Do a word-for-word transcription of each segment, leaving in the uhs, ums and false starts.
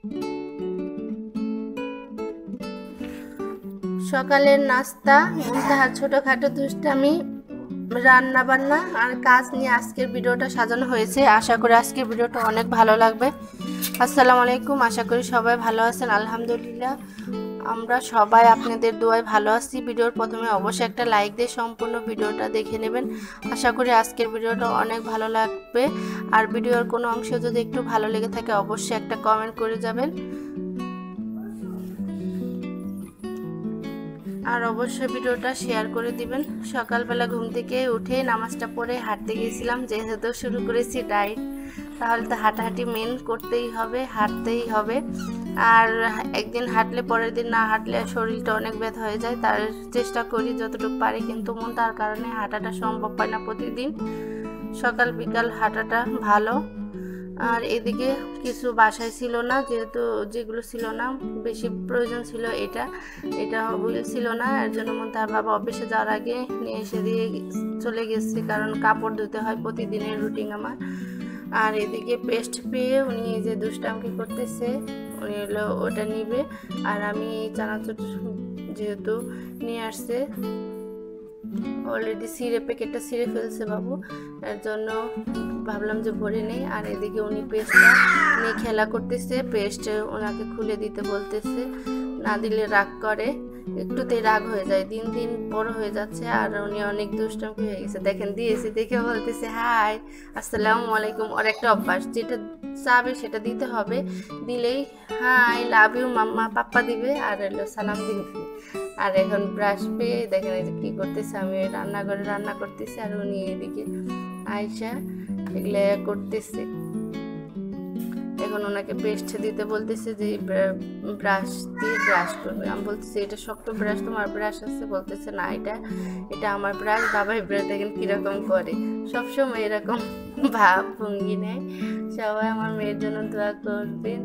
সকালের নাস্তা, মুনতাহার ছোটোখাটো দুষ্টামি, রান্না বান্না আর কাজ নিয়ে আজকের ভিডিওটা সাজানো হয়েছে। আশা করি আজকের ভিডিওটা অনেক ভালো লাগবে। আসসালামু আলাইকুম, আশা করি সবাই ভালো আছেন। আলহামদুলিল্লাহ আমরা সবাই আপনাদের দোয়ায় ভালো আছি। ভিডিওর প্রথমে অবশ্যই একটা লাইক দিয়ে সম্পূর্ণ ভিডিওটা দেখে নেবেন। আশা করি আজকের ভিডিওটা অনেক ভালো লাগবে। আর ভিডিওর কোনো অংশ যদি একটু ভালো লেগে থাকে অবশ্যই একটা কমেন্ট করে যাবেন। আর অবশ্যই ভিডিওটা শেয়ার করে দিবেন। সকালবেলা ঘুম থেকে উঠে নামাজটা পড়ে হাঁটতে গিয়েছিলাম। যেহেতু শুরু করেছি ডায়েট, তাহলে তো হাঁটাহাঁটি মেন করতেই হবে, হাঁটতেই হবে। আর একদিন হাঁটলে পরের দিন না হাঁটলে শরীরটা অনেক ব্যথা হয়ে যায়। তার চেষ্টা করি যতটুকু পারি, কিন্তু মন তার কারণে হাঁটাটা সম্ভব হয় না প্রতিদিন। সকাল বিকাল হাঁটাটা ভালো। আর এদিকে কিছু বাসায় ছিল না, যেহেতু যেগুলো ছিল না বেশি প্রয়োজন ছিল, এটা এটা হুইল ছিল না। এর জন্য তার বাবা অফিসে যাওয়ার আগে নিয়ে এসে দিয়ে চলে গেছে, কারণ কাপড় ধুতে হয় প্রতিদিনের রুটিন আমার। আর এদিকে পেস্ট পেয়ে উনি যে দুষ্টামকি করতেছে, উনি হলো ওটা নিবে। আর আমি চানাচুর যেহেতু নিয়ে আসছে, অলরেডি সিরে প্যাকেটটা সিরে ফেলছে বাবু, এর জন্য ভাবলাম যে ভরে নেই। আর এদিকে উনি পেস্টটা নিয়ে খেলা করতেছে, পেস্ট ওনাকে খুলে দিতে বলতেছে, না দিলে রাগ করে, একটুতেই রাগ হয়ে যায়, দিন দিন বড় হয়ে যাচ্ছে। আর উনি অনেক দুষ্টামি হয়ে গেছে, দেখেন দিয়েছি দেখে বলতেছে হাই আসসালামু আলাইকুম। ওর একটা অভ্যাস, যেটা চাবে সেটা দিতে হবে, দিলেই হাই লাভ ইউ মাম্মা পাপ্পা দিবে আর এলো সালাম দিবে। আর এখন ব্রাশ পেয়ে দেখেন এই যে কী করতেছে, আমি রান্নাঘরে রান্না করতেছি আর উনি এদিকে আয়সা এগুলো করতেছে। এখন ওনাকে পেস্ট দিতে বলতেছে যে ব্রাশ দিয়ে ব্রাশ করবে। আমি বলতেছি এটা শক্ত ব্রাশ, তোমার ব্রাশ আছে? বলতেছে না, এটা এটা আমার ব্রাশ। বাবাই ব্রাশ দেখেন কীরকম করে, সবসময় এরকম ভাব ভঙ্গি নেয়। সবাই আমার মেয়ের জন্য দোয়া করবেন।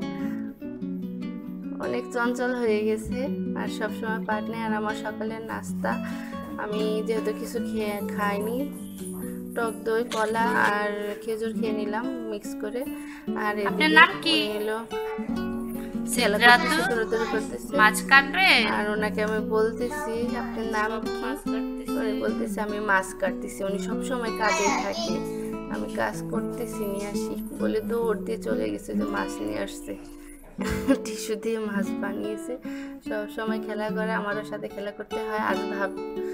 অনেক চঞ্চল হয়ে গেছে আর সবসময় পাট নেই। আর আমার সকালের নাস্তা আমি যেহেতু কিছু খেয়ে খাইনি, টক দই কলা আর খেজুর খেয়ে নিলাম মিক্স করে। আর আপনার নাম কি? এলো মাছ কাটবে। আর ওনাকে আমি বলতেছি আপনার নাম কি, বলতেছি আমি মাছ কাটতেছি। উনি সবসময় কাজে থাকে, আমি কাজ করতেছি নিয়ে আসি বলে দৌড় দিয়ে চলে গেছে যে মাছ নিয়ে আসছে। টিস্যু দিয়ে মাছ বানিয়েছে। সব সময় খেলা করে, আমারও সাথে খেলা করতে হয়। আজ ভাব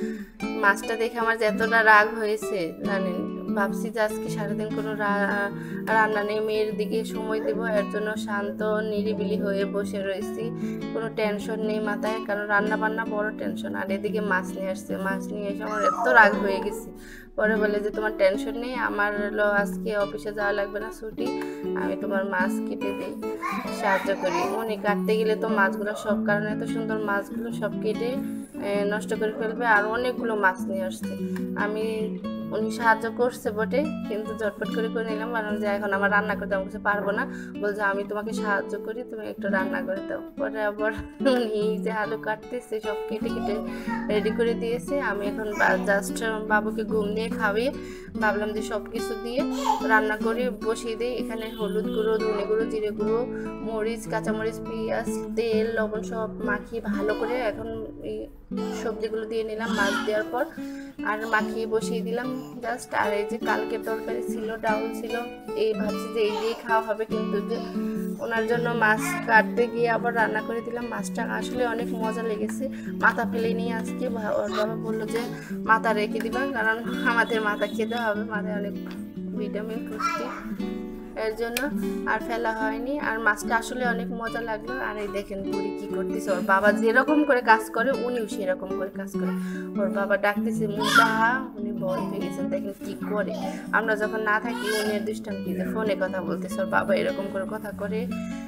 মাছটা দেখে আমার যতটা রাগ হয়েছে জানেন, ভাবছি যে আজকে সারাদিন কোনো রান্না নেই, মেয়ের দিকে সময় দেবো, এর জন্য শান্ত নিরিবিলি হয়ে বসে রয়েছি। কোনো টেনশন নেই মাথায়, কারণ রান্না বান্না বড় টেনশন। আর এদিকে মাছ নিয়ে আসছে, মাছ নিয়ে এসে আমার এত রাগ হয়ে গেছে। পরে বলে যে তোমার টেনশন নেই, আমার হলো আজকে অফিসে যাওয়া লাগবে না, ছুটি, আমি তোমার মাছ কেটে দিই, সাহায্য করি। উনি কাটতে গেলে তো মাছগুলো সব, কারণ এত সুন্দর মাছগুলো সব কেটে নষ্ট করে ফেলবে। আর অনেকগুলো মাছ নিয়ে আসছে। আমি উনি সাহায্য করছে বটে, কিন্তু ঝটপট করে করে নিলাম, কারণ যে এখন আমার রান্না করতে আমি কিছু পারবো না। বলছে আমি তোমাকে সাহায্য করি, তুমি একটু রান্না করে দাও। পরে আবার উনি যে আলু কাটতেছে সব কেটে কেটে রেডি করে দিয়েছে। আমি এখন জাস্ট বাবুকে ঘুম দিয়ে খাওয়িয়ে ভাবলাম যে সব কিছু দিয়ে রান্না করে বসিয়ে দিই। এখানে হলুদ গুঁড়ো, ধনে গুঁড়ো, জিরে গুঁড়ো, মরিচ, কাঁচামরিচ, পেঁয়াজ, তেল, লবণ সব মাখিয়ে ভালো করে এখন এই সবজিগুলো দিয়ে নিলাম মাছ দেওয়ার পর, আর মাখিয়ে বসিয়ে দিলাম জাস্ট। আর এই যে কালকে তরকারি ছিল, ডাউল ছিল, এই ভাবছি যে এই দিয়েই খাওয়া হবে, কিন্তু যে ওনার জন্য মাছ কাটতে গিয়ে আবার রান্না করে দিলাম। মাছটা আসলে অনেক মজা লেগেছে। মাথা ফেলে নিয়ে আজকে ওর বাবা বললো যে মাথা রেখে দিবা, কারণ আমাদের মাথা খেতে হবে, মাথায় অনেক ভিটামিন পুষ্টি, এর জন্য আর ফেলা হয়নি। আর মাছটা আসলে অনেক মজা লাগলো। আর এই দেখেন বুড়ি কি করতেছে, ওর বাবা যেরকম করে কাজ করে উনিও সেরকম করে কাজ করে। ওর বাবা ডাকতেছে মুনতাহা, উনি ভয় পেয়ে গেছেন, দেখেন কি করে। আমরা যখন না থাকি উনি দুষ্টামিতে ফোনে কথা বলতেছে, ওর বাবা এরকম করে কথা করে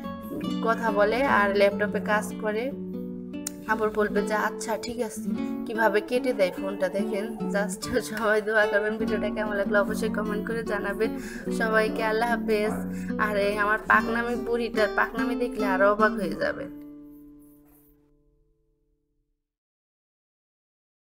কথা বলে আর ল্যাপটপে কাজ করে। আবার বলবে যে আচ্ছা ঠিক আছে, কিভাবে কেটে দেয় ফোনটা দেখেন। জাস্ট সবাই দোয়া করবেন। ভিডিওটা কেমন লাগলো অবশ্যই কমেন্ট করে জানাবেন। সবাইকে আল্লাহ হাফেজ। আর এই আমার পাকনামি বুড়িটার পাকনামি দেখলে আরও অবাক হয়ে যাবে।